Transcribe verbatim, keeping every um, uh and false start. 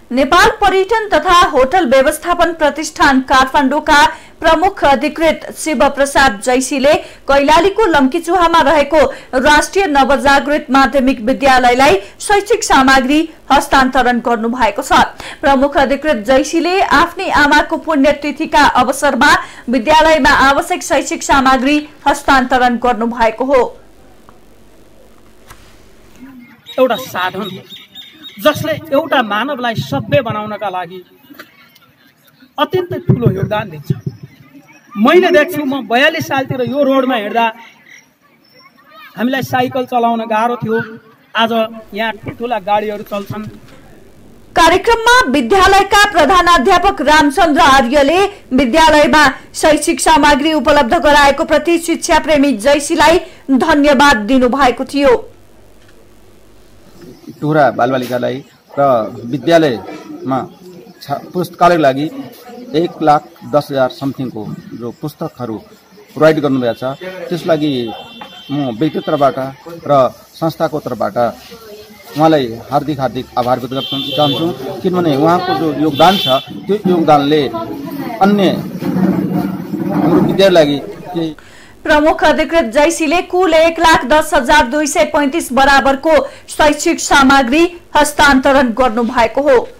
नेपाल पर्यटन तथा होटल व्यवस्थापन प्रतिष्ठान काठमाडौँका प्रमुख अधिकृत शिव प्रसाद जैसीले कैलालीको लम्कीचुहामा रहेको राष्ट्रिय नवजागृत माध्यमिक विद्यालयलाई शैक्षिक सामग्री हस्तान्तरण गर्नु भएको छ। प्रमुख अधिकृत जैसीले आफ्नी आमाको पुण्यतिथिका अवसरमा विद्यालयमा आवश्यक शैक्षिक सामग्री हस्तान्तरण गर्नु भएको हो। एउटा साधन जसले एउटा मानवलाई सभ्य बनाउनका लागि अत्यन्तै ठुलो योगदान दिन्छ। मैले देख्छु, म बयालीस सालतिर यो रोडमा हिँड्दा हामीलाई साइकल चलाउन गाह्रो थियो, आज यहाँ ठुला गाडीहरू चल्छन्। कार्यक्रममा विद्यालयका प्रधानाध्यापक रामचन्द्र आर्यले विद्यालयमा शैक्षिक सामग्री उपलब्ध गराएको प्रति शिक्षा प्रेमी जैसीलाई धन्यवाद दिनुभएको थियो। टुरा बालबालिकालाई र विद्यालयमा पुस्तकालयको लागि एक लाख दस हजार समथिङको जो पुस्तकहरू प्रोभाइड गर्नुभएको छ, त्यस लागि म व्यक्तिगत तर्फबाट र संस्थाको तर्फबाट उहाँलाई हार्दिक हार्दिक आभार व्यक्त गर्न चाहन्छु, किनभने उहाँको जो योगदान छ त्यो योगदानले अन्य हाम्रो विद्यालयको लागि केही। प्रमुख अधिकृत जैसीले कुल एक लाख दस हजार दुई सय पैंतीस बराबरको शैक्षिक सामग्री हस्तान्तरण गर्नु भएको हो।